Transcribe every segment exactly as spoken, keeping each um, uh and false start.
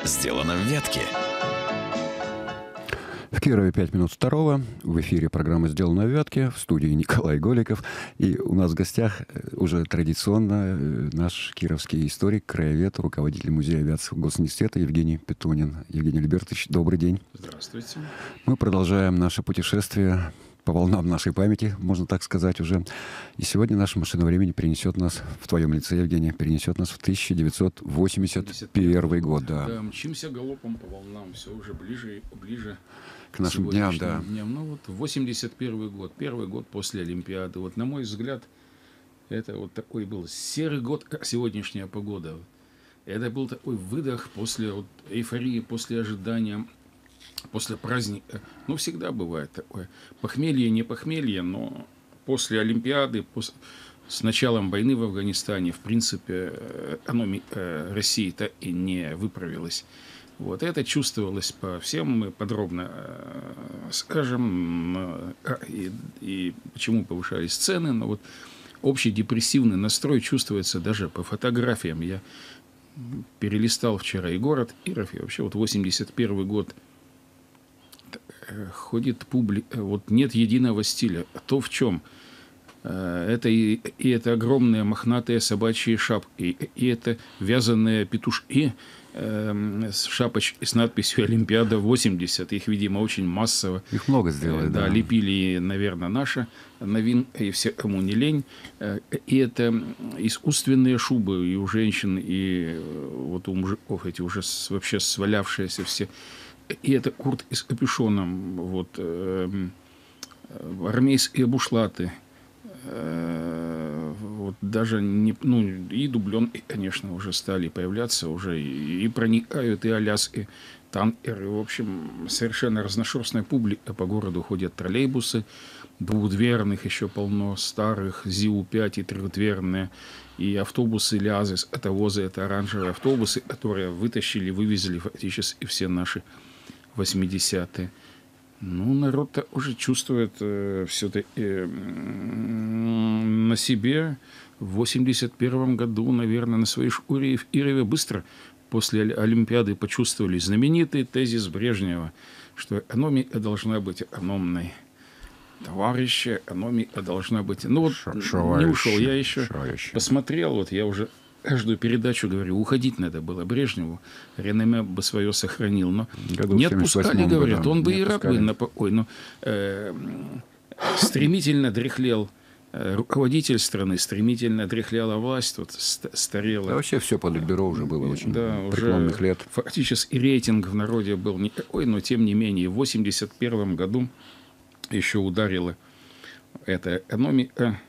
сделано в ветке. В Кирове пять минут второго. В эфире программа «Сделано в Вятке». В студии Николай Голиков. И у нас в гостях уже традиционно наш кировский историк, краевед, руководитель Музея авиации Госуниверситета Евгений Петунин. Евгений Альбертович, добрый день. Здравствуйте. Мы продолжаем наше путешествие по волнам нашей памяти, можно так сказать уже. И сегодня наша машина времени перенесет нас, в твоем лице, Евгений, перенесет нас в тысяча девятьсот восемьдесят первый год. Да. Да, мчимся галопом по волнам, все уже ближе и ближе к нашим дням, да. дням. Ну вот восемьдесят первый год, первый год после Олимпиады. Вот на мой взгляд, это вот такой был серый год, как сегодняшняя погода. Это был такой выдох после вот эйфории, после ожидания, после праздника. Ну, всегда бывает такое. Похмелье, не похмелье, но после Олимпиады, после, с началом войны в Афганистане, в принципе, экономика России-то и не выправилась. Вот это чувствовалось по всем, мы подробно скажем, и, и почему повышались цены, но вот общий депрессивный настрой чувствуется даже по фотографиям. Я перелистал вчера и город Киров, и вообще вот восемьдесят первый год. Ходит публика, вот нет единого стиля. То в чем? Это и, и это огромные мохнатые собачьи шапки, и, и это вязаные петушки э, с шапочкой с надписью «Олимпиада восемьдесят». Их, видимо, очень массово. Их много сделали, да. Да, лепили, наверное, наша новинка, и все, кому не лень. И это искусственные шубы и у женщин, и вот у мужиков эти уже вообще свалявшиеся все. И это куртки с капюшоном, вот, э, армейские бушлаты, э, вот даже не, ну, и дубленки, конечно, уже стали появляться, уже и, и проникают, и аляски, танкеры, в общем, совершенно разношерстная публика, по городу ходят троллейбусы, двухдверных еще полно, старых, ЗИУ пять и трехдверные, и автобусы Лиазы, это ВОЗы, это оранжевые автобусы, которые вытащили, вывезли фактически все наши восьмидесятые. Ну, народ-то уже чувствует э, все-таки э, на себе. В восемьдесят первом году, наверное, на своей шкуре в Кирове быстро после Олимпиады почувствовали знаменитый тезис Брежнева, что экономика должна быть экономной. Товарищи, экономика должна быть... Ну вот Шо, не ушел, я еще шо, посмотрел, вот я уже... Каждую передачу говорю, уходить надо было Брежневу, реноме бы свое сохранил, но году не отпускали, говорят, он бы и рад бы на покой, но э, стремительно дряхлел э, руководитель страны, стремительно дряхляла власть, вот старела. Да вообще все политбюро уже было очень да, преклонных уже лет. Фактически рейтинг в народе был никакой, но тем не менее в восемьдесят первом году еще ударила эта экономика,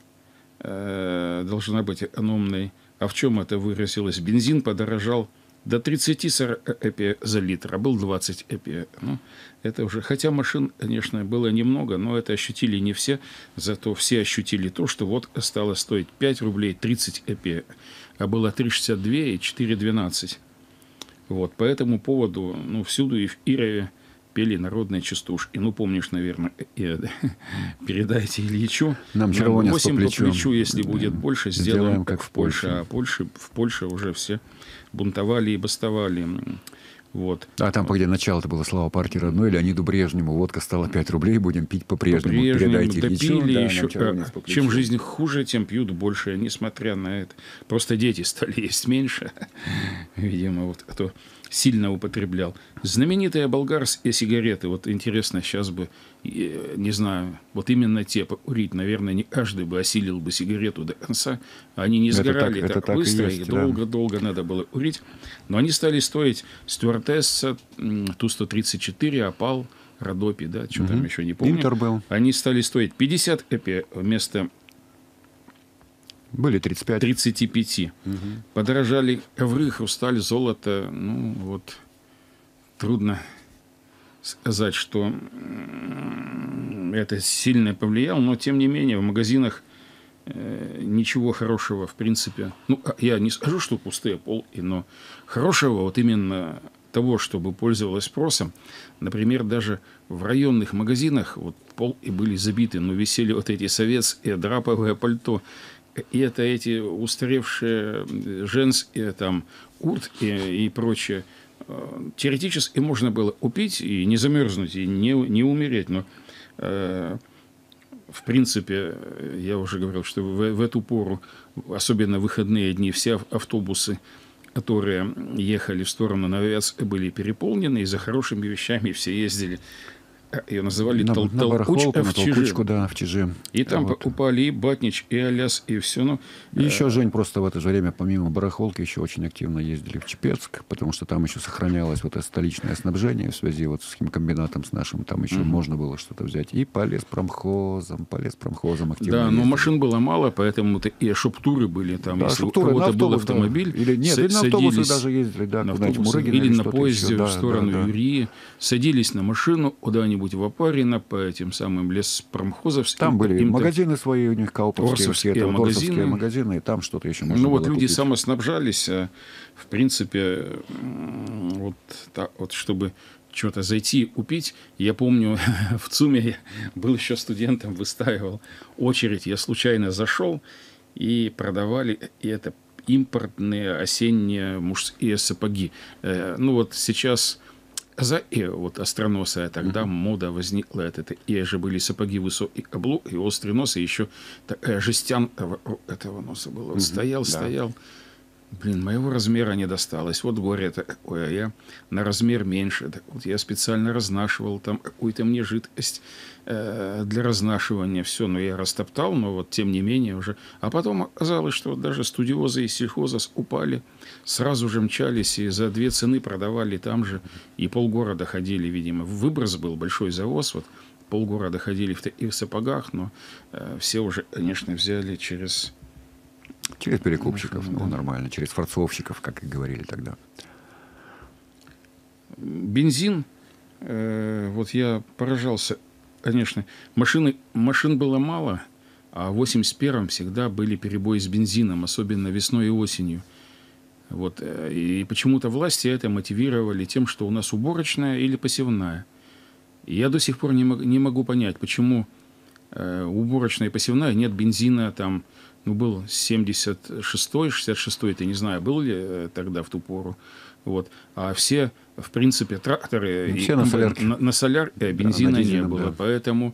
э, должна быть экономной. А в чем это выразилось? Бензин подорожал до тридцати-сорока копеек за литр, а был двадцать копеек. Ну, это уже, хотя машин, конечно, было немного, но это ощутили не все. Зато все ощутили то, что водка стала стоить пять рублей тридцать копеек, а было три шестьдесят два и четыре двенадцать. Вот, по этому поводу, ну, всюду и в Кирове пели народные частушки. Ну, помнишь, наверное, я, передайте Ильичу. Нам червонец восемь по плечу. по плечу, если да. будет больше, сделаем, сделаем как, как в Польше. Польше. А Польше, в Польше уже все бунтовали и бастовали. Вот. А там, где начало-то было слава партии родной, Леониду Брежневу, водка стала пять рублей, будем пить по-прежнему. По-прежнему, передайте Ильичу. Да, еще, а, чем жизнь хуже, тем пьют больше, несмотря на это. Просто дети стали есть меньше. Видимо, вот кто сильно употреблял. Знаменитые болгарские сигареты, вот интересно, сейчас бы, не знаю, вот именно те покурить, наверное, не каждый бы осилил бы сигарету до конца. Они не сгорали это так, так, это быстро, так и есть, и долго-долго да. надо было курить. Но они стали стоить Стюартесса, Ту сто тридцать четыре, Опал, Родопи, да, что угу. там еще не помню. Интер был. Они стали стоить пятьдесят копеек вместо... Были тридцать пять. тридцати пяти. Угу. Подорожали ковры, хрусталь, золото. Ну, вот трудно сказать, что это сильно повлияло, но, тем не менее, в магазинах э, ничего хорошего, в принципе... Ну, я не скажу, что пустые полки, но хорошего вот именно того, чтобы пользовалось спросом. Например, даже в районных магазинах вот полки были забиты, но висели вот эти советские драповые пальто. И это эти устаревшие женские там куртки и прочее. теоретически можно было упить и не замерзнуть, и не, не умереть, но в принципе, я уже говорил, что в, в эту пору, особенно в выходные дни, все автобусы, которые ехали в сторону Новоавиатска, были переполнены, и за хорошими вещами все ездили. Ее называли на, тол- на толкуч, барахолку, а на в Чижи. толкучку, да, в Чижи. И там вот. покупали и Батнич, и Аляс, и все. Ну, и еще, Жень, просто в это же время, помимо барахолки, еще очень активно ездили в Чепецк, потому что там еще сохранялось вот это столичное снабжение в связи вот с химкомбинатом с нашим. Там еще mm-hmm. можно было что-то взять. И по леспромхозам, по леспромхозам активно Да, ездили. но машин было мало, поэтому и шоп-туры были там. Да, если шоп-туры, у кого-то автобус, был автомобиль, да. Или нет, с- или на автобусы садились даже ездили, да, на куда-нибудь автобусы, Мурыгина или на что-то поезде еще. Да, в сторону да, да. Юрии, садились на машину куда-нибудь в Опарино по этим самым леспромхозовским. Там были им-то- магазины свои у них, кауповские, Орсовские все это, вот магазины. орсовские магазины, и там что-то еще можно Ну было вот люди купить. самоснабжались, а, в принципе, м, вот так вот, чтобы что-то зайти купить. Я помню, в ЦУМе я был еще студентом, выстаивал очередь. Я случайно зашел, и продавали, и это импортные осенние мужские сапоги. Э, Ну вот сейчас за «э», вот остроносая тогда mm-hmm. мода возникла. Это, это «э» же были сапоги высокий каблук и острый нос, и еще такая жестянка вокруг этого носа была. Вот Mm-hmm. стоял, Да. стоял. Блин, моего размера не досталось. Вот горе такое, а я на размер меньше. Так вот я специально разнашивал там какую-то мне жидкость э, для разнашивания. Все, но я растоптал, но вот тем не менее уже. А потом оказалось, что вот даже студиозы и сельхоза упали, сразу же мчались и за две цены продавали там же. И полгорода ходили, видимо. Выброс был, большой завоз, вот полгорода ходили в таких сапогах, но э, все уже, конечно, взяли через... Через перекупщиков, Да. ну, нормально, через форцовщиков, как и говорили тогда. Бензин, э, вот я поражался, конечно, машины, машин было мало, а в восемьдесят первом всегда были перебои с бензином, особенно весной и осенью. Вот, э, и почему-то власти это мотивировали тем, что у нас уборочная или посевная. И я до сих пор не, мог, не могу понять, почему э, уборочная и посевная нет бензина там. Ну, был семьдесят шестой, шестьдесят шестой, ты не знаю, был ли э, тогда в ту пору. Вот. А все, в принципе, тракторы... Все на солярке. На, на солярке, а бензина Да, не было. да. Поэтому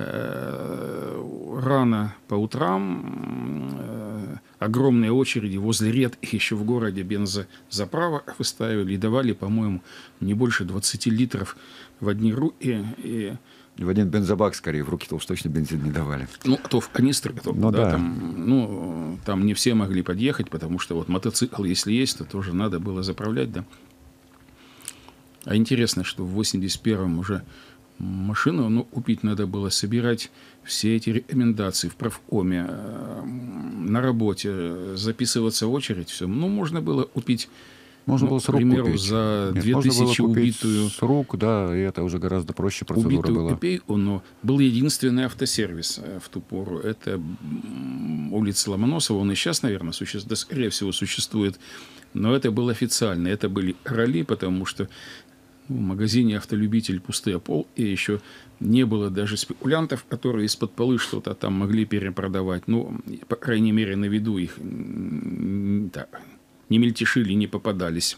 э, рано по утрам э, огромные очереди возле редких еще в городе бензозаправок выставили и давали, по-моему, не больше двадцати литров в одни руки. И, В один бензобак, скорее, в руки-то уж точно бензин не давали. ну, то в канистры, то, Ну, да, да. Там, ну, там не все могли подъехать, потому что вот мотоцикл, если есть, то тоже надо было заправлять, да. А интересно, что в восемьдесят первом уже машину, ну, купить надо было, собирать все эти рекомендации в правкоме, э, на работе, записываться в очередь, все. Ну, можно было купить, Можно ну, было с к рук примеру, купить. за Нет, две можно было тысячи купить убитую... с рук, да, и это уже гораздо проще процедура убитую была. копейку, но был единственный автосервис э, в ту пору. Это м, улица Ломоносова. Он и сейчас, наверное, существует, да, скорее всего, существует. Но это был официально. Это были роли, потому что ну, в магазине «Автолюбитель» пустые пол, и еще не было даже спекулянтов, которые из-под полы что-то там могли перепродавать. Ну, по крайней мере, на виду их м, да, не мельтешили, не попадались.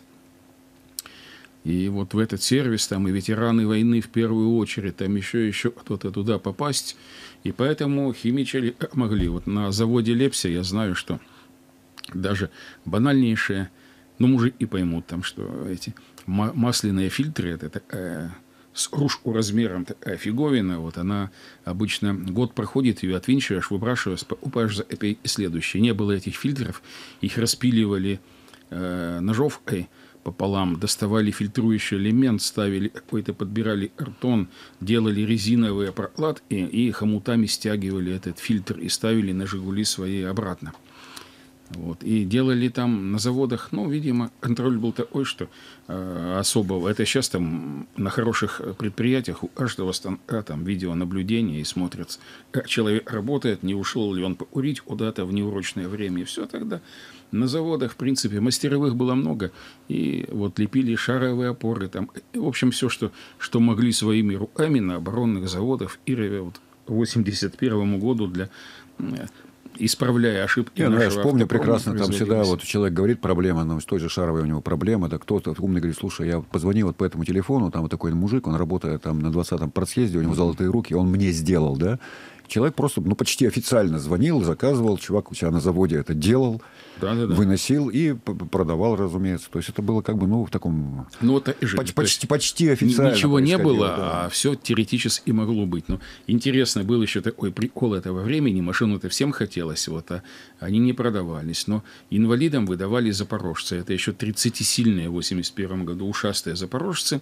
И вот в этот сервис там и ветераны войны в первую очередь, там еще еще кто-то туда попасть. И поэтому химичили могли. Вот на заводе Лепся я знаю, что даже банальнейшие, ну, мужики поймут, там, что эти масляные фильтры, это такая с кружку размером такая фиговина, вот она обычно год проходит, ее отвинчиваешь, выбрасываешь, покупаешь за копейки следующие. Не было этих фильтров, их распиливали э, ножовкой пополам, доставали фильтрующий элемент, ставили какой-то, подбирали картон, делали резиновые прокладки и хомутами стягивали этот фильтр и ставили на «Жигули» свои обратно. Вот. И делали там на заводах, ну, видимо, контроль был такой, что э, особого. Это сейчас там на хороших предприятиях у каждого станка там видеонаблюдение и смотрится, как человек работает, не ушел ли он покурить куда-то в неурочное время. И все тогда. На заводах, в принципе, мастеровых было много. И вот лепили шаровые опоры. Там, в общем, все, что, что могли своими руками на оборонных заводах в Ирове вот, к восемьдесят первому году для... исправляя ошибки Не, ну, нашего я помню автопрома, прекрасно, там всегда вот человек говорит проблема, но с той же шаровой у него проблема, да кто-то умный говорит, слушай, я позвонил вот по этому телефону, там вот такой мужик, он работает там на двадцатом партсъезде, у него золотые руки, он мне сделал, да. Человек просто, ну, почти официально звонил, заказывал, чувак у себя на заводе это делал, да, да, да. выносил и продавал, разумеется. То есть это было как бы, ну, в таком... Ну, это же, почти, почти, почти официально. Ничего не было, да. А все теоретически могло быть. Но интересно, был еще такой прикол этого времени. Машину-то всем хотелось, вот, а они не продавались. Но инвалидам выдавали запорожцы. Это еще тридцатисильные в восемьдесят первом году ушастые запорожцы.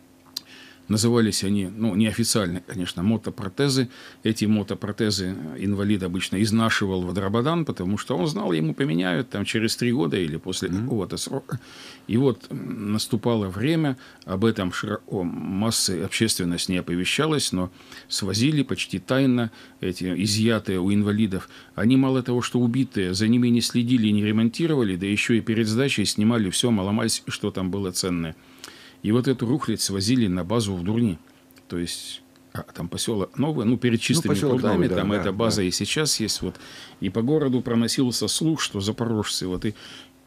Назывались они, ну, неофициально, конечно, мотопротезы. Эти мотопротезы инвалид обычно изнашивал в Драбадан, потому что он знал, ему поменяют там через три года или после mm-hmm. какого-то срока. И вот наступало время, об этом широко массы общественность не оповещалась, но свозили почти тайно эти изъятые у инвалидов. Они мало того, что убитые, за ними не следили, не ремонтировали, да еще и перед сдачей снимали все маломальски, что там было ценное. И вот эту рухлядь свозили на базу в Дурни. То есть, а, там поселок новый, ну, перед чистыми ну, прудами, новый, да, там да, эта база да. и сейчас есть. Вот. И по городу проносился слух, что запорожцы. Вот, и,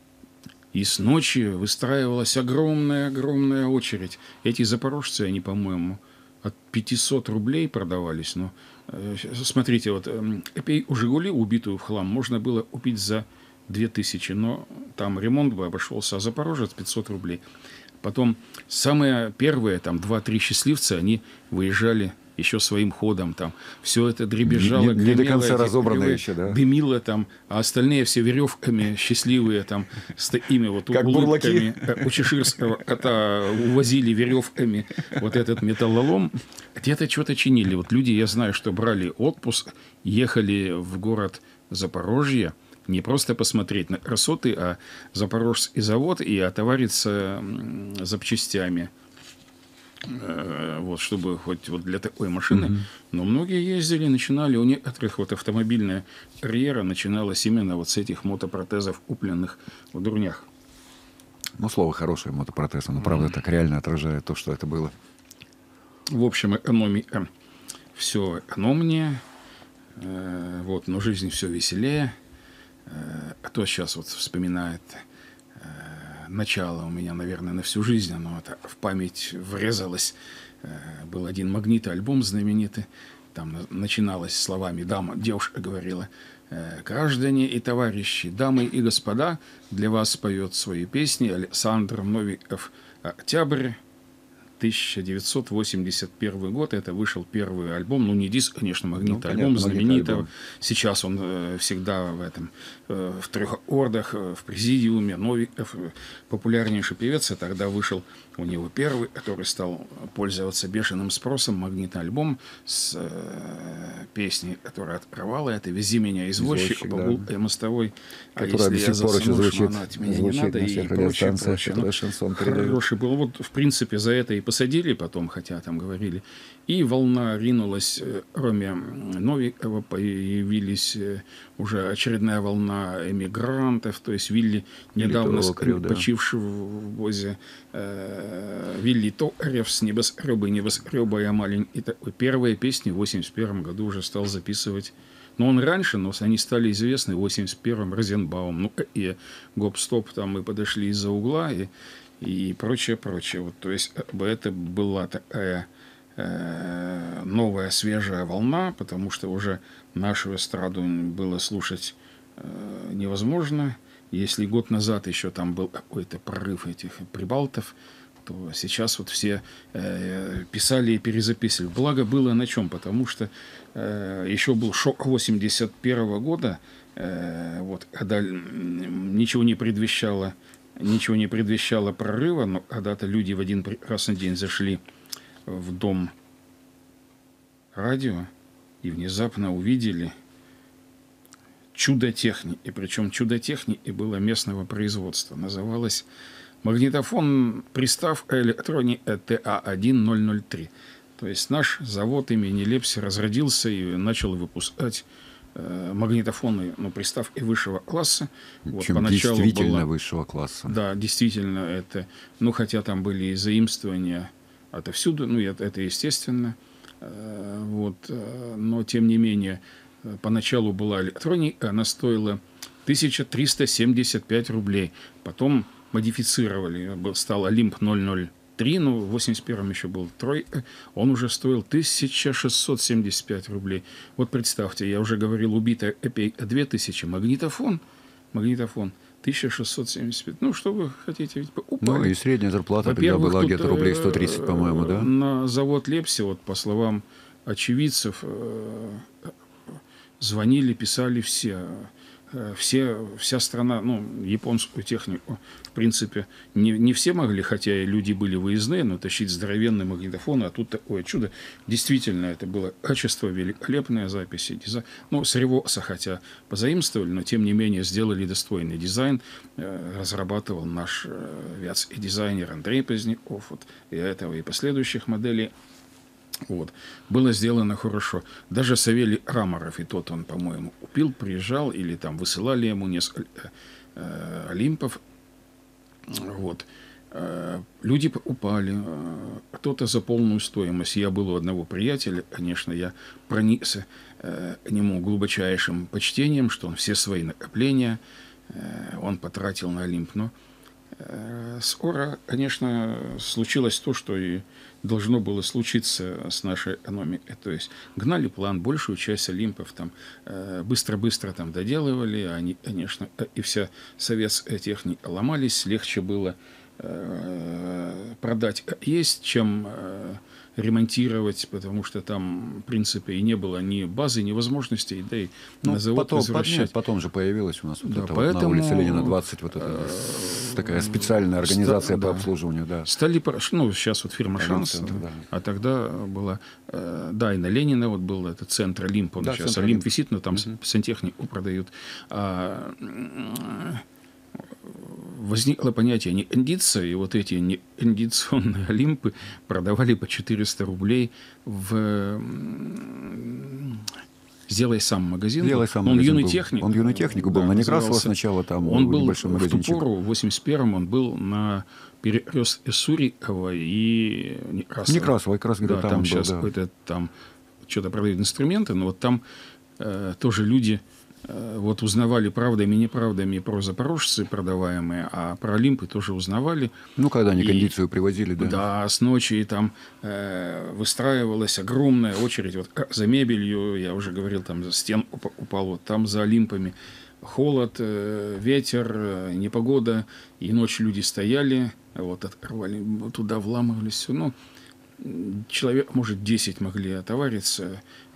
и с ночи выстраивалась огромная-огромная очередь. Эти запорожцы, они, по-моему, от пятисот рублей продавались. Но, э, смотрите, вот э, у «Жигули», убитую в хлам, можно было купить за две тысячи, но там ремонт бы обошелся, а запорожец пятьсот рублей. Потом самые первые, там, два-три счастливца, они выезжали еще своим ходом, там, все это дребезжало, не, не, не до конца разобранное еще, да? Дымило там, а остальные все веревками счастливые, там, с такими вот как улыбками. У чеширского кота увозили веревками вот этот металлолом. Где-то что-то чинили. Вот люди, я знаю, что брали отпуск, ехали в город Запорожье, не просто посмотреть на красоты, а Запорожский завод и отовариться запчастями. Вот, чтобы хоть вот для такой машины. Mm-hmm. Но многие ездили, начинали, у некоторых вот автомобильная карьера начиналась именно вот с этих мотопротезов, купленных в Дурнях. Ну, слово хорошее, мотопротез, но правда mm-hmm. так реально отражает то, что это было. В общем, экономика все экономнее, вот, но жизнь все веселее. Кто сейчас вот вспоминает э, начало у меня, наверное, на всю жизнь, оно это в память врезалось. Э, был один магнитоальбом знаменитый, там начиналось словами «Дама», девушка говорила: э, «Граждане и товарищи, дамы и господа, для вас поет свои песни Александр Новиков «Октябрь». тысяча девятьсот восемьдесят первый год, это вышел первый альбом, ну не диск, конечно, магнит-альбом, ну, знаменитый. Альбом. Сейчас он э, всегда в этом, э, в трех аккордах, э, в президиуме. Новиков, э, популярнейший певец, и тогда вышел у него первый, который стал пользоваться бешеным спросом, магнит-альбом с э, песней, которая открывала это «Вези меня, извозчик», по да. мостовой, а которая если я засну, звучит, от меня не надо, и прочее, прочее. Ну, хороший был. Вот, в принципе, за это и посадили потом, хотя там говорили. И волна ринулась, кроме Новикова, появились уже очередная волна эмигрантов, то есть Вилли, недавно Токарев, почивший да. в ВОЗе, э, Вилли Токарев с «Небоскребы, небоскреба я маленький». Такой. Первые песни в восемьдесят первом году уже стал записывать. Но он раньше, но они стали известны в восемьдесят первом Розенбаум. Ну, и гоп-стоп, там мы подошли из-за угла, и и прочее, прочее. Вот, то есть это была такая э, новая, свежая волна, потому что уже нашу эстраду было слушать э, невозможно. Если год назад еще там был какой-то прорыв этих прибалтов, то сейчас вот все э, писали и перезаписывали. Благо было на чем, потому что э, еще был шок восемьдесят первого года, э, вот, когда ничего не предвещало Ничего не предвещало прорыва, но когда-то люди в один прекрасный день зашли в дом радио и внезапно увидели чудо техники. Причем чудо техники было местного производства. Называлось магнитофон приставка электроника Т А один ноль ноль три. То есть наш завод имени Лепси разродился и начал выпускать магнитофоны, ну, приставки высшего класса. Вот, поначалу действительно была, высшего класса. Да, действительно это. Ну, хотя там были и заимствования отовсюду, ну, это, это естественно. Вот, но, тем не менее, поначалу была электроник, она стоила тысяча триста семьдесят пять рублей. Потом модифицировали, стал Олимп ноль ноль три, но в восемьдесят первом еще был трой, он уже стоил тысяча шестьсот семьдесят пять рублей. Вот представьте, я уже говорил, убитая Эпей две тысячи, магнитофон, магнитофон тысяча шестьсот семьдесят пять. Ну, что вы хотите, ведь упали. Ну, и средняя зарплата тогда была где-то рублей сто тридцать, по-моему, да? На завод Лепси, вот по словам очевидцев, звонили, писали все. Все, вся страна, ну, японскую технику, в принципе, не, не все могли, хотя и люди были выездные, но тащить здоровенный магнитофон, а тут такое чудо. Действительно, это было качество, великолепные записи, дизайн. Ну, с Ревоса, хотя позаимствовали, но, тем не менее, сделали достойный дизайн. Разрабатывал наш вятский дизайнер Андрей Поздняков, вот, и этого, и последующих моделей. Вот. Было сделано хорошо. Даже Савелий Раморов, и тот он, по-моему, купил, приезжал, или там высылали ему несколько э, Олимпов. Вот. Э, люди покупали. Э, кто-то за полную стоимость. Я был у одного приятеля, конечно, я проникся э, к нему глубочайшим почтением, что он все свои накопления э, он потратил на Олимп. Но э, скоро, конечно, случилось то, что и должно было случиться с нашей экономикой. То есть гнали план, большую часть Олимпов там быстро-быстро там доделывали, они, конечно, и вся советская техника ломались, легче было э, продать есть, чем э, ремонтировать, потому что там, в принципе, и не было ни базы, ни возможностей, да и ну, на завод потом, возвращать. Нет, потом же появилась у нас вот да, это поэтому, вот на улице Ленина двадцать, вот эта э, такая специальная организация ста, по да. обслуживанию. Да. Стали, ну, сейчас вот фирма «Шанс», да. Да. А тогда была, э, да, и на Ленина вот был этот центр Олимп, он да, сейчас Олимп Олимп висит, но там угу. сантехнику продают. А, возникло понятие неэндиция, и вот эти неэндиционные Олимпы продавали по четыреста рублей в «Сделай сам» магазин. «Сделай сам» он магазин юный был. техник. Он юный техник был, да, на Некрасова сначала, там он был небольшой в магазинчик. ту пору, в восемьдесят первом он был на перекрестке Сурикова и Некрасова. Некрасова, как раз да, там, там был, сейчас да. какой-то там что-то продают инструменты, но вот там э, тоже люди вот узнавали правдами и неправдами про запорожцы продаваемые, а про Олимпы тоже узнавали. Ну, когда они и, кондицию привозили, да. Да, с ночи и там э, выстраивалась огромная очередь вот за мебелью, я уже говорил, там за стен упал, вот там за Олимпами. Холод, э, ветер, э, непогода, и ночью люди стояли, вот открывали, туда вламывались, все, ну, человек, может, десять могли отовариться.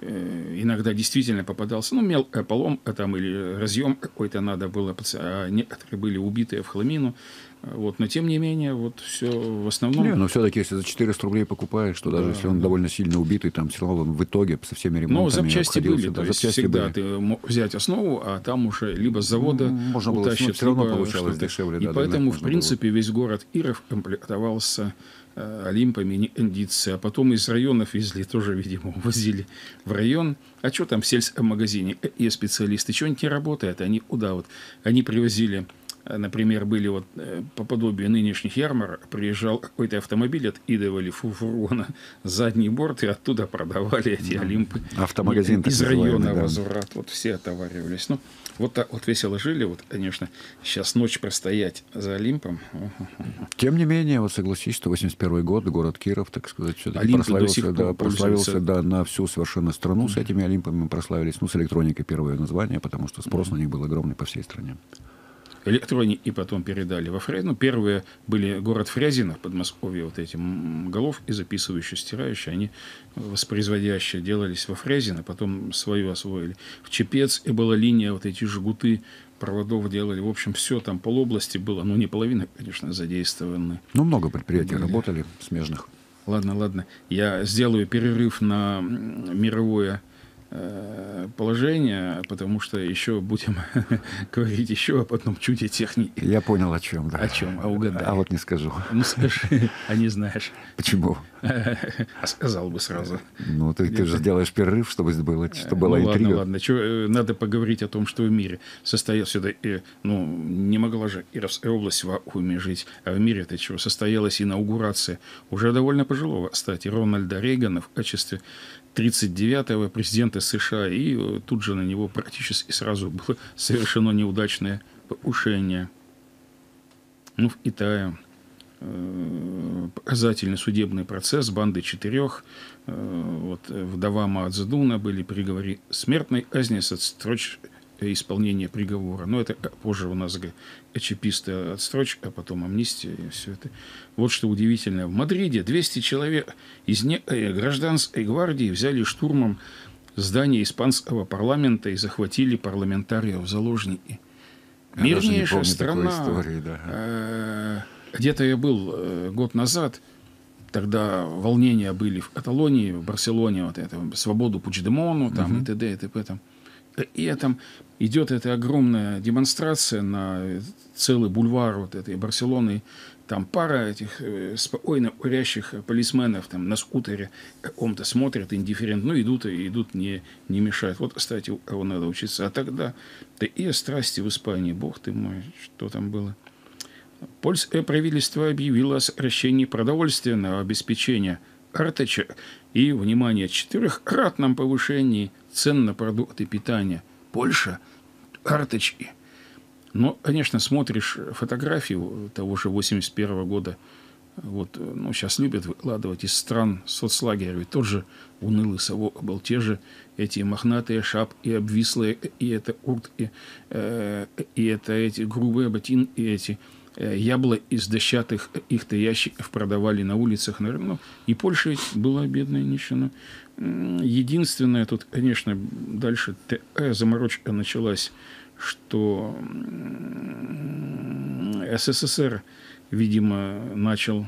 Иногда действительно попадался, ну, мелкий полом там, или разъем какой-то надо было, а некоторые были убитые в хламину. Вот. Но, тем не менее, вот все в основном... Не, но все-таки, если за четыреста рублей покупаешь, то даже да, если он да. довольно сильно убитый, там все равно он в итоге со всеми ремонтами но запчасти были, да, то есть запчасти всегда были. Ты мог взять основу, а там уже либо с завода можно утащат, было, все равно либо получалось что-то. дешевле. И да, поэтому, в принципе, было. весь город Киров комплектовался э, Олимпами, не эндиции, а потом из районов везли, тоже, видимо, возили в район. А что там в сельском магазине? Есть специалисты, что-нибудь не работает, они куда вот? Они привозили... Например, были вот по подобию нынешних ярмарок, приезжал какой-то автомобиль, откидывали фургона задний борт и оттуда продавали эти Олимпы. Автомагазин из района да. возврат. Вот все отоваривались. Ну, вот так вот весело жили. Вот, конечно, сейчас ночь простоять за Олимпом. Тем не менее, вот согласись, что восемьдесят первый год, город Киров, так сказать, все-таки прославился, да, прославился да, на всю совершенно страну. Mm-hmm. С этими Олимпами прославились. Ну, с электроникой первое название, потому что спрос mm-hmm. на них был огромный по всей стране. Электроники и потом передали во Фрязино. Ну, первые были город Фрязино в Подмосковье, вот эти головки записывающие, стирающие, они воспроизводящие делались во Фрязино, потом свою освоили. В Чепец и была линия, вот эти жгуты проводов делали. В общем, все там полобласти было, ну, не половина, конечно, задействованы. Ну, много предприятий были. Работали смежных. Ладно, ладно. Я сделаю перерыв на мировое положение, потому что еще будем говорить еще об одном чуде техники. Я понял, о чем. Да. О чем? А угадай. А вот не скажу. Ну, скажи, а не знаешь. Почему? А сказал бы сразу. Ну, ты, ты же сделаешь перерыв, чтобы было, чтобы была ну, интрига. Ладно, ладно. Че, надо поговорить о том, что в мире состоялось сюда. Ну, не могла же Кировская область в вакууме жить. А в мире-то чего? Состоялась инаугурация уже довольно пожилого, кстати, Рональда Рейгана в качестве тридцать девятого президента США. И и тут же на него практически сразу было совершено неудачное покушение. Ну, в Итае показательный судебный процесс банды четырех. Вот, вдова Мао Цзэдуна были приговорены к смертной казни с отсрочкой исполнения приговора. Но это позже у нас чиписты отстрочка, а потом амнистия и все это. Вот что удивительно. В Мадриде двести человек из гражданской гвардии взяли штурмом здание испанского парламента и захватили парламентариев в заложники. Мирнейшая страна. Истории, да. Где-то я был год назад, тогда волнения были в Каталонии, в Барселоне, вот это, свободу Пучдемону, там, угу. и т.д. и т.п. Там. И там идет эта огромная демонстрация на целый бульвар вот этой Барселоны. Там пара этих спокойно курящих полисменов там, на скутере каком-то смотрят индифферентно, ну, идут и идут, не, не мешают. Вот, кстати, у кого надо учиться. А тогда, да и страсти в Испании, бог ты мой, что там было. Польское правительство объявило о сокращении продовольственного обеспечения карточек и, внимание, четырехкратном повышении цен на продукты питания. Польша, карточки. Но, конечно, смотришь фотографию того же восемьдесят первого года, вот, ну, сейчас любят выкладывать из стран соцлагеря, ведь тот же унылый совок был, те же эти мохнатые шапки, обвислые, и это куртки, э, и это эти грубые ботинки, и эти яблок из дощатых их-то ящиков продавали на улицах. Ну, и Польша была бедная нищена. Единственное, тут, конечно, дальше такая заморочка началась, что СССР, видимо, начал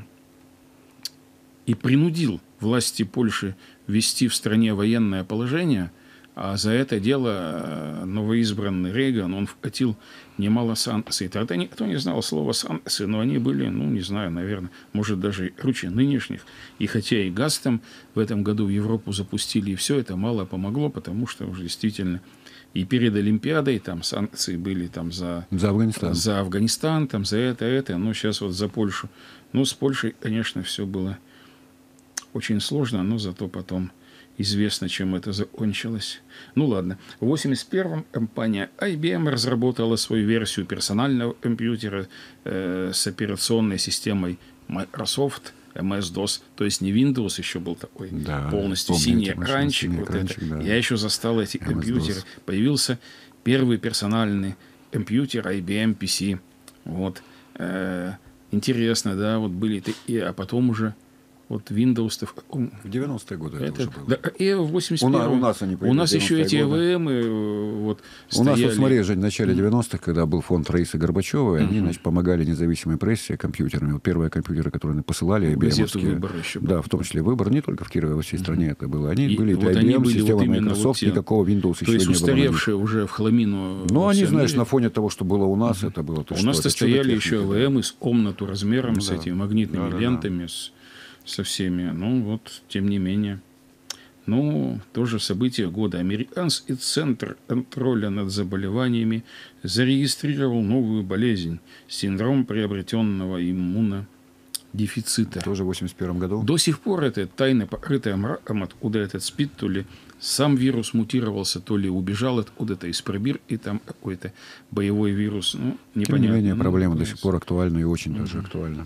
и принудил власти Польши ввести в стране военное положение, а за это дело новоизбранный Рейган, он вкатил немало санкций. Тогда никто не знал слова санкции, но они были, ну, не знаю, наверное, может, даже круче нынешних. И хотя и газ там в этом году в Европу запустили, и все это мало помогло, потому что уже действительно и перед Олимпиадой там санкции были там за, за Афганистан, за Афганистан, там, за это, это, но сейчас вот за Польшу. Ну, с Польшей, конечно, все было очень сложно, но зато потом известно, чем это закончилось. Ну ладно. В восемьдесят первом компания ай би эм разработала свою версию персонального компьютера э, с операционной системой Microsoft эм эс дос. То есть не Windows еще был такой, да, полностью синий экранчик. Вот экранчик, да. Я еще застал эти эм эс дос компьютеры. Появился первый персональный компьютер ай би эм пи си. Вот. Э, интересно, да, вот были такие, а потом уже вот Windows-то в... в девяностые годы это, это уже было. Да, и в восемьдесят первом. У, у нас, они у нас еще эти ЭВМы вот, стояли. У нас, вот, смотри, Жень, в начале девяностых, когда был фонд Раисы Горбачевой, mm-hmm. они, значит, помогали независимой прессе компьютерами. Вот первые компьютеры, которые посылали, ай би эм-овские. Да, в том числе «Выбор», не только в Кирове, во всей mm-hmm. стране это было. Они и были вот ай би эм, система вот Microsoft, вот никакого Windows еще не было. То есть устаревшие уже в хламину. Ну, они, знаешь, на фоне того, что было у нас, mm-hmm. это было... У нас-то стояли еще ЭВМы с комнату размером, ну, с да. этими магнитными да, лентами, да. с со всеми. Ну, вот, тем не менее. Ну, тоже событие года. Американский центр контроля над заболеваниями зарегистрировал новую болезнь. Синдром приобретенного иммунодефицита. Тоже в восемьдесят первом году? До сих пор это тайна, покрытая мраком, откуда этот спит, то ли сам вирус мутировался, то ли убежал откуда-то из пробир, и там какой-то боевой вирус. Ну, непонятно. Тем не менее, ну, проблема до сих пор актуальна и очень mm-hmm. даже актуальна.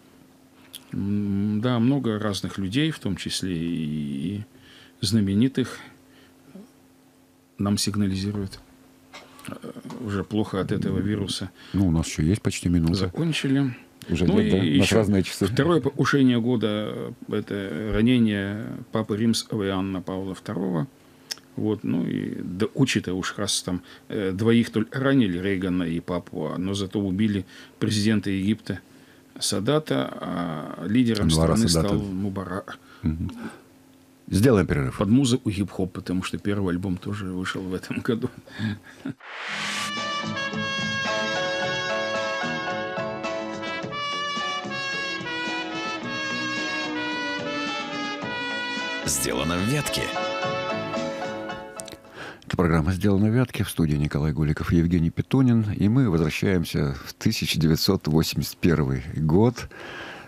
Да, много разных людей, в том числе и знаменитых, нам сигнализируют. Уже плохо от этого вируса. Ну, у нас еще есть почти минута. Закончили. Уже ну, нет, да? И на разные часы. Второе покушение года – это ранение папы Римского Иоанна Павла второго. Вот, ну и да, учит-то уж раз там э, двоих только ранили, Рейгана и папу, но зато убили президента Египта Садата, а лидером Анвара страны Садата. стал Мубарак. Угу. Сделаем перерыв. Под музыку хип-хоп, потому что первый альбом тоже вышел в этом году. Сделано в Вятке. Это программа «Сделано в Вятке», в студии Николай Голиков и Евгений Петунин. И мы возвращаемся в тысяча девятьсот восемьдесят первый год.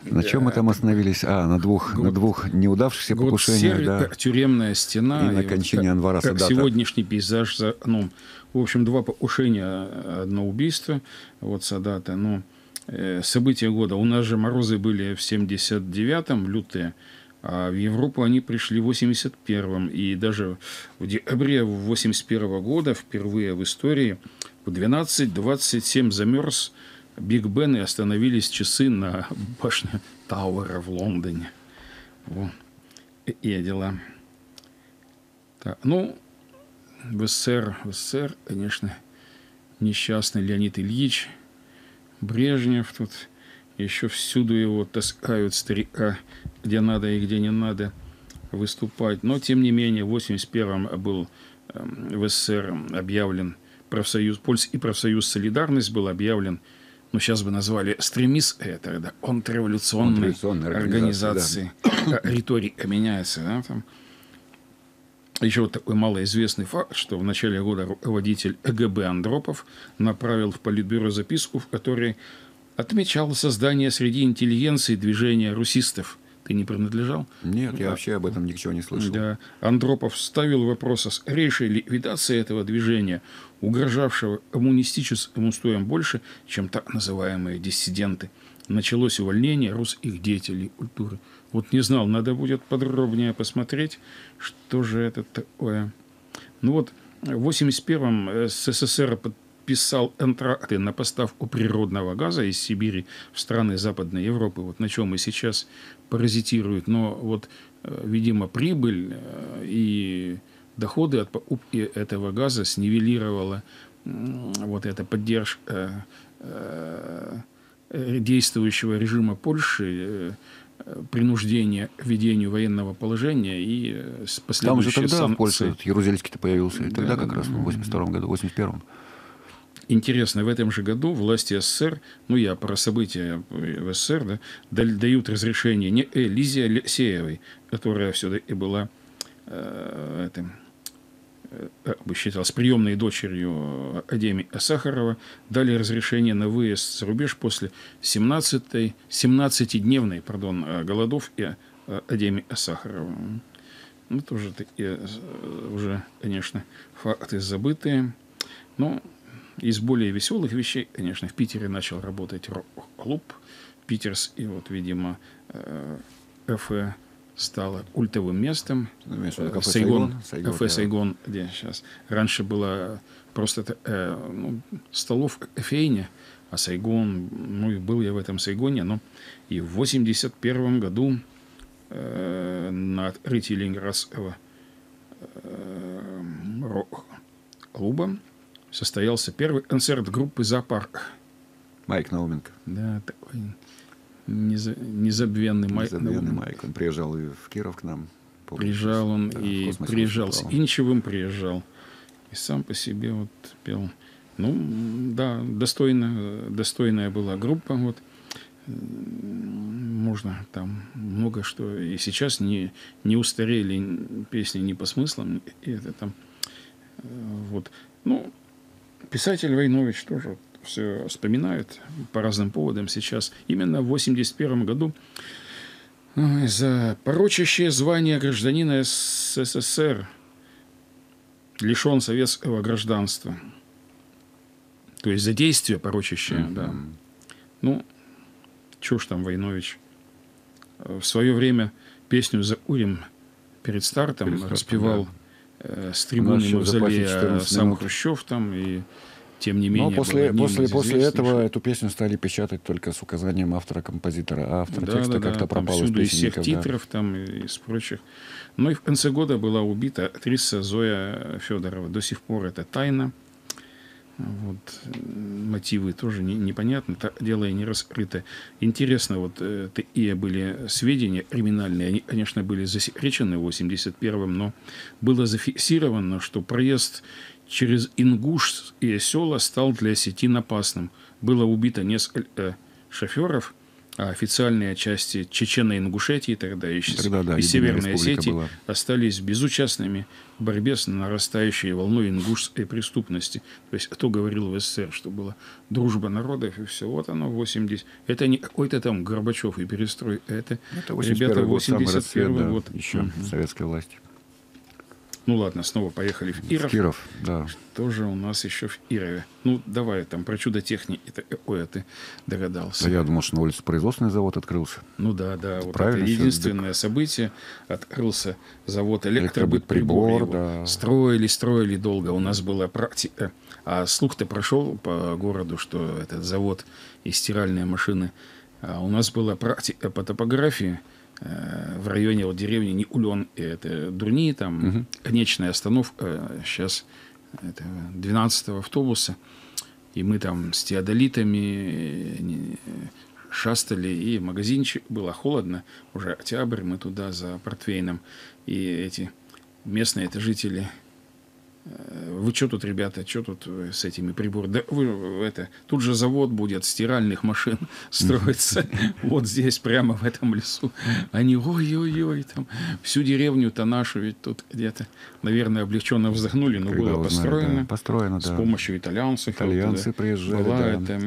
На чем мы там остановились? А, на двух, Год, на двух неудавшихся покушениях, да. Тюремная стена. И на кончине вот, Анвара как Садата. Сегодняшний пейзаж за окном. В общем, два покушения, одно убийство. Вот Садата. Но э, события года. У нас же морозы были в семьдесят девятом, лютые. А в Европу они пришли в восемьдесят первом. И даже в декабре восемьдесят первого года впервые в истории в двенадцать двадцать семь замерз Биг Бен, и остановились часы на башне Тауэра в Лондоне. Вот. И дела. Так, ну, в СССР, в СССР, конечно, несчастный Леонид Ильич, Брежнев тут, еще всюду его таскают, старика, где надо и где не надо выступать. Но, тем не менее, в восемьдесят первом был э, в СССР объявлен профсоюз, Польский и профсоюз «Солидарность» был объявлен, ну, сейчас бы назвали «Стремис», это, да, контрреволюционной организации. Да. Риторика меняется, да, там. Еще вот такой малоизвестный факт, что в начале года руководитель ЭГБ Андропов направил в Политбюро записку, в которой отмечал создание среди интеллигенции движения русистов. Ты не принадлежал? Нет, я да. вообще об этом ничего не слышал. Да. Андропов ставил вопрос о скорейшей ликвидации этого движения, угрожавшего коммунистическим устоям больше, чем так называемые диссиденты. Началось увольнение русских деятелей культуры. Вот не знал, надо будет подробнее посмотреть, что же это такое. Ну вот, в восемьдесят первом СССР подписал контракты на поставку природного газа из Сибири в страны Западной Европы, вот на чем и сейчас паразитируют. Но вот, видимо, прибыль и доходы от покупки этого газа снивелировала вот эта поддержка действующего режима Польши, принуждение к введению военного положения и последующие Там же тогда санкции. в Польше Ярузельский-то появился, и тогда да, как да, раз в восемьдесят втором году, в восемьдесят первом. Интересно, в этом же году власти СССР, ну я про события в СССР, да, дают разрешение не Лизе Алексеевой, которая все-таки была э, это, как бы считалась приемной дочерью академика Сахарова, дали разрешение на выезд за рубеж после семнадцатидневной пардон, голодовки академика Сахарова. Ну, тоже такие уже, конечно, факты забытые. Но из более веселых вещей, конечно, в Питере начал работать рок-клуб Питерс, и вот, видимо, кафе стало культовым местом. Кафе Сайгон, Сайгон, кафе да. Сайгон, где сейчас. Раньше была просто э, ну, столовка, кофейня, а Сайгон, ну и был я в этом Сайгоне, но и в восемьдесят первом году э, на открытии Ленинградского э, рок-клуба состоялся первый концерт группы «Зоопарк». Майк Науменко. Да, такой незабвенный Майк. Незабвенный Майк. Он приезжал и в Киров к нам. Помню, Приезжал он да, и приезжал с Инчевым, приезжал. И сам по себе вот пел. Ну, да, достойно, достойная была группа. Вот. Можно там много что. И сейчас не, не устарели песни ни по смыслам. И это там вот. Ну, писатель Войнович тоже вот все вспоминает по разным поводам сейчас. Именно в восемьдесят первом году за порочащее звание гражданина СССР лишен советского гражданства. То есть за действие порочащее, mm-hmm. да. Ну, чё ж там Войнович. В свое время песню «Закурим» перед стартом перед распевал да. э, с трибуны мавзолея сам Хрущев там, и тем не менее... Но после, после, после этого эту песню стали печатать только с указанием автора-композитора, а автор да, текста да, как-то да, пропал из из всех да. титров там, и из прочих. Ну и в конце года была убита актриса Зоя Федорова. До сих пор это тайна. Вот. Мотивы тоже не, непонятны, дело и не раскрыто. Интересно, вот э, такие были сведения криминальные, они, конечно, были засекречены в восемьдесят первом, но было зафиксировано, что проезд через ингушские села стал для осетин опасным. Было убито несколько шоферов, а официальные части Чечено-Ингушетии тогда и, тогда, да, и Северной Осетии была. остались безучастными в борьбе с нарастающей волной ингушской преступности. То есть кто говорил в СССР, что была дружба народов и все, вот оно восемьдесят. Это не какой-то там Горбачев и перестрой, это, это ребята восемьдесят первый год. Да, еще угу. советской власти. Ну ладно, снова поехали в Киров. В Киров, да. Что же у нас еще в Кирове? Ну, давай, там про чудо техники. Ой, ты догадался. Да я думал, что на улице производственный завод открылся. Ну да, да. Вот правильно, это единственное все. событие. Открылся завод «Электробытприбор». Электробытприбор, да. Строили, строили долго. У нас была практика. А слух-то прошел по городу, что этот завод и стиральные машины. А у нас была практика по топографии в районе вот деревни Никулен, это Дурни, там угу. конечная остановка, сейчас это двенадцатого автобуса, и мы там с теодолитами шастали, и магазинчик, было холодно, уже октябрь, мы туда за портвейном, и эти местные это жители: вы что тут, ребята, что тут с этими приборами? Да вы это, тут же завод будет стиральных машин строиться. Вот здесь, прямо в этом лесу. Они, ой-ой-ой, там всю деревню-то нашу, ведь тут где-то, наверное, облегченно вздохнули, но было построено. Построено, да. С помощью итальянцев. Итальянцы приезжали, да.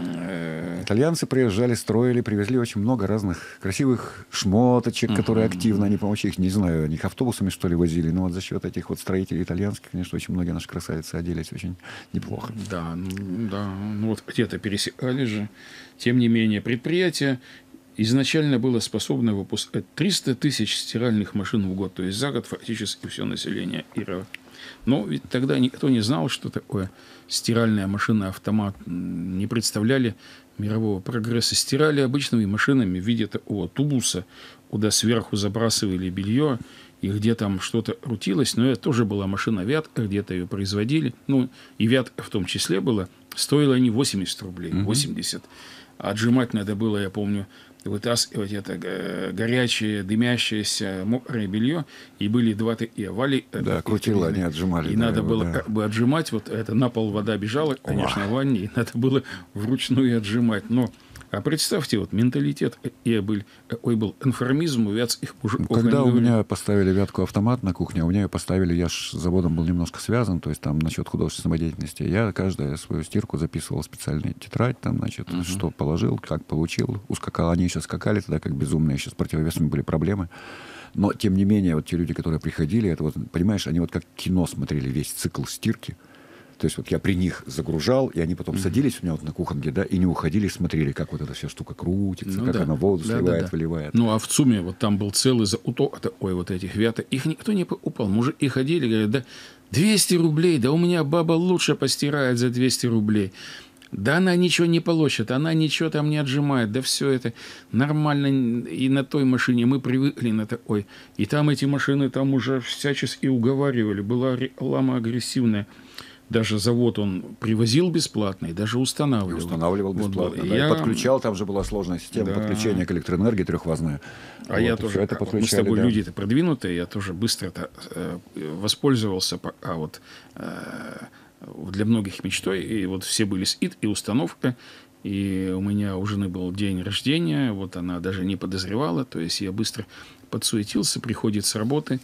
Итальянцы приезжали, строили, привезли очень много разных красивых шмоточек, которые активно, они, по-моему, их, не знаю, они их автобусами, что ли, возили, но вот за счет этих вот строителей итальянских, конечно, очень многие наши красавицы оделись очень неплохо. Да, да, ну вот где-то пересекали же. Тем не менее, предприятие изначально было способно выпускать триста тысяч стиральных машин в год, то есть за год фактически все население Кирова. Но ведь тогда никто не знал, что такое стиральная машина-автомат, не представляли мирового прогресса. Стирали обычными машинами в виде такого тубуса, куда сверху забрасывали белье, и где там что-то крутилось, но это тоже была машина-вятка, где-то ее производили. Ну, и вятка в том числе была. Стоило они восемьдесят рублей, восемьдесят. А отжимать надо было, я помню, вытаскивать это горячее, дымящееся, мокрое белье. И были два такие вали. Да, крутило, они отжимали. И да, надо его, было да. как бы отжимать. Вот это на пол вода бежала, конечно, в ванне. И надо было вручную отжимать. Но а представьте, вот менталитет какой был, какой был информизм у вятских мужиков. Когда у меня поставили вятку автомат на кухне, у меня ее поставили, я ж с заводом был немножко связан, то есть там насчет художественной самодеятельности, я каждую свою стирку записывал в специальную тетрадь, там, значит, uh-huh. что положил, как получил, ускакал. Они еще скакали тогда как безумные, еще с противовесами были проблемы. Но, тем не менее, вот те люди, которые приходили, это вот, понимаешь, они вот как кино смотрели весь цикл стирки. То есть вот я при них загружал, и они потом mm-hmm. садились у меня вот на кухонке, да, и не уходили, смотрели, как вот эта вся штука крутится, ну, как да. она воду да, сливает, да, да. выливает. Ну, а в ЦУМе вот там был целый зауток такой вот этих вяток. Их никто не покупал. Мужики ходили, говорят, да двести рублей, да у меня баба лучше постирает за двести рублей. Да она ничего не получит, она ничего там не отжимает, да все это нормально. И на той машине мы привыкли на такой. И там эти машины там уже всячески уговаривали. Была реклама агрессивная. Даже завод он привозил бесплатно и даже устанавливал. И устанавливал бесплатно. Вот, да, я... И подключал, там же была сложная система да. подключения к электроэнергии трехфазная. А вот, я тоже, это мы с тобой да. люди-то продвинутые, я тоже быстро э, воспользовался, а вот э, для многих мечтой, и вот все были СИД и установка, и у меня у жены был день рождения, вот она даже не подозревала, то есть я быстро подсуетился, приходит с работы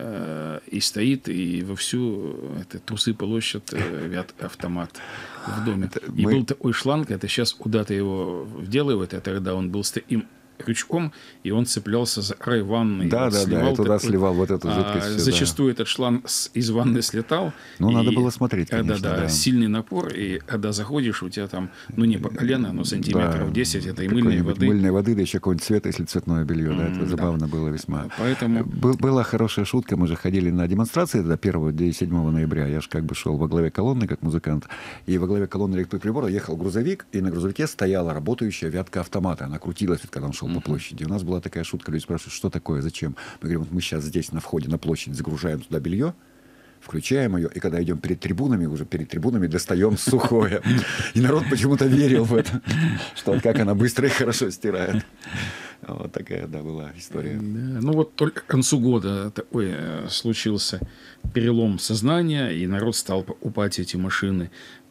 э, и стоит, и вовсю это, трусы полощет э, вят автомат в доме. Это и мы... был такой шланг, это сейчас куда-то его вделывают, а тогда он был с таким крючком, и он цеплялся за край ванны. Да, да, да, я туда такой, сливал вот эту жидкость. А, зачастую да. этот шланг с, из ванны слетал. Ну, надо было смотреть, конечно. Да, да, да, сильный напор, и когда заходишь, у тебя там, ну, не по колено, но сантиметров да, десять этой мыльной воды. Мыльной воды, да еще какой-нибудь цвет, если цветное белье, mm, да, это да. забавно было весьма. Поэтому... Был, была хорошая шутка, мы же ходили на демонстрации до первого, до седьмого ноября, я же как бы шел во главе колонны, как музыкант, и во главе колонны электроприбора ехал грузовик, и на грузовике стояла работающая вятка автомата, она крутилась, когда он шел mm-hmm. по площади. У нас была такая шутка, люди спрашивают, что такое, зачем? Мы говорим, вот мы сейчас здесь на входе на площадь загружаем туда белье, включаем ее, и когда идем перед трибунами, уже перед трибунами достаем сухое. И народ почему-то верил в это, что как она быстро и хорошо стирает. Вот такая, да, была история. Да, ну вот только к концу года такой случился перелом сознания, и народ стал покупать эти машины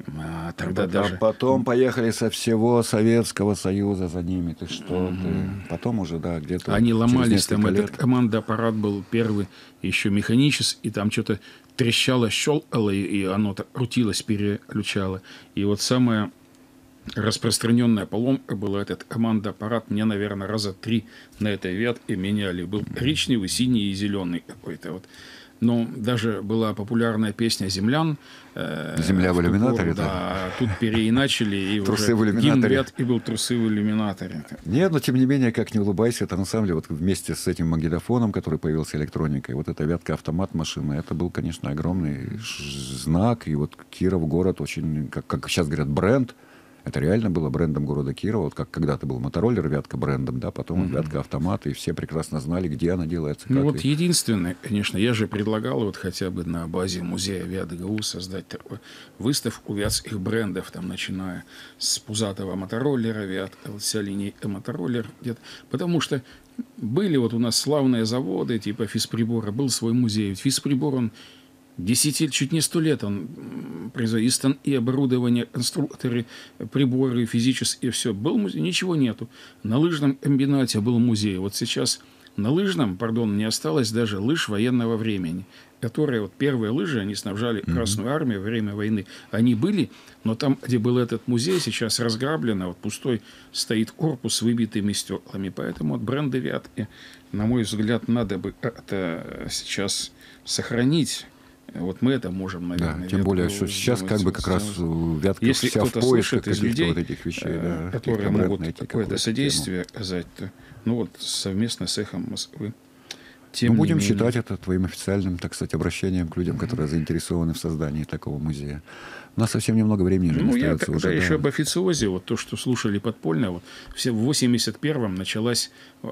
А тогда А даже... потом поехали со всего Советского Союза за ними. Ты что? Мгм. Ты... Потом уже, да, где-то Они через ломались, там несколько этот лет. команда-аппарат был первый, еще механический, и там что-то трещало, щелкало, и, и оно так крутилось, переключало. И вот самое распространенная поломка была этот команда-аппарат. Мне, наверное, раза три на этой ветке меняли. Был коричневый, синий и зеленый какой-то вот. Но даже была популярная песня «Землян». э, «Земля в ту иллюминаторе», пору, да. Тут переиначили, и «Трусы уже в иллюминаторе». гимн и был «Трусы в иллюминаторе». Нет, но тем не менее, как не улыбайся, это на самом деле вот вместе с этим магнитофоном, который появился электроникой, вот эта Вятка автомат машина, это был, конечно, огромный ш- знак. И вот Киров город очень, как, как сейчас говорят, бренд. Это реально было брендом города Кирова. Вот как когда-то был мотороллер Вятка брендом, да, потом Мгм. Вятка автомат, и все прекрасно знали, где она делается. Ну как. вот И- единственное, конечно, я же предлагал вот хотя бы на базе музея ВятГУ создать такую выставку вятских брендов, там, начиная с пузатого мотороллера, Вятка, вот вся линейка мотороллер где-то. Потому что были вот у нас славные заводы, типа физприбора, был свой музей. Ведь физприбор, он десяти, чуть не сто лет он м, производил. И, стан- и оборудование, конструкторы, приборы, физические, все. Был музей, ничего нету. На лыжном комбинате был музей. Вот сейчас на лыжном, пардон, не осталось даже лыж военного времени, которые, вот первые лыжи, они снабжали Красную Армию во время войны. Они были, но там, где был этот музей, сейчас разграблено, вот пустой стоит корпус с выбитыми стеклами. Поэтому вот бренды Вятки, на мой взгляд, надо бы это сейчас сохранить. Вот мы это можем, Да, наверное. тем Вятку более, что сейчас сделать, как бы как раз сделать. Вятка Если вся в кто-то поисках слышит из каких-то людей, вот этих вещей, э, да, которые каких-то бренд могут найти, какое-то какую-то содействие оказать, то, ну вот совместно с «Эхом Москвы». Тем Ну, не будем менее. считать это твоим официальным, так сказать, обращением к людям, которые заинтересованы в создании такого музея. У нас совсем немного времени же Ну, я остается когда уже. еще да. об официозе, вот то, что слушали подпольно, вот все в восемьдесят первом началась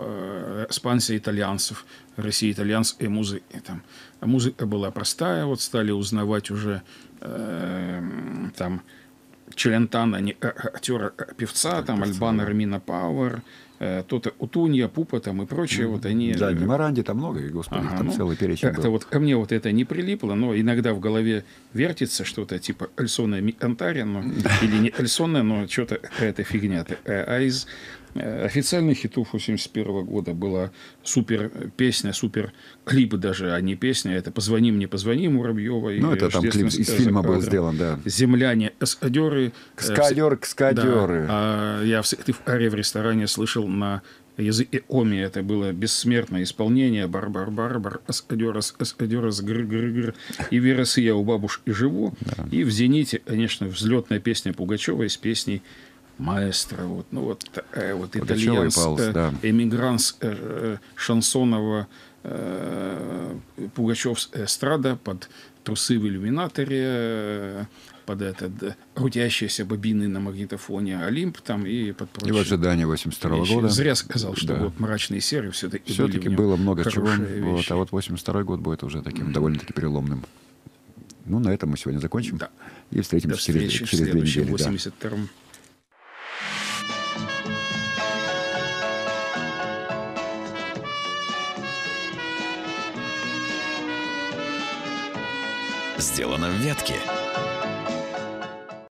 э, экспансия итальянцев, России итальянской музыки. Там. А музыка была простая, вот стали узнавать уже э, там Челентано, не э, актера, а певца, там Альбана Ромина Пауэр, э, то-то Утунья, Пупа там и прочее, вот они... Да, э, не Моранди, там много, и, господи, Ага, там ну, целый перечень это был. вот ко мне вот это не прилипло, но иногда в голове вертится что-то типа Эльсона Микантаря, но, или не Эльсона, но что-то какая-то фигня. А из э, официальных хитов восемьдесят первого года была супер песня, супер клип даже, а не песня. Это «Позвони мне, позвони» Муравьева. Ну, это там клип из фильма был сделан, да. «Земляне», «Каскадеры». Каскадер, каскадеры. Да, а я в Сыктывкаре в ресторане слышал на языке оми, это было бессмертное исполнение. Бар-бар-бар-бар, эскадерас, эскадерас, гр-гр-гр. И в Веросы я у бабушки живу. Да. И в «Зените», конечно, взлетная песня Пугачева с песней «Маэстро». Вот, ну, вот такая вот итальянская, да. эмигрантская, э, шансоновая, э, Пугачевская эстрада под «Трусы в иллюминаторе», э, под этот крутящиеся бобины на магнитофоне «Олимп» там и под прочее. И в ожидании восемьдесят второго года. Зря сказал, что да. вот мрачные серии все-таки Все-таки были было много чего. Вот, а вот восемьдесят второй год будет уже таким mm-hmm. довольно-таки переломным. Ну, на этом мы сегодня закончим. Да. И встретимся До через, через две недели. В восемьдесят втором. Сделано в Вятке.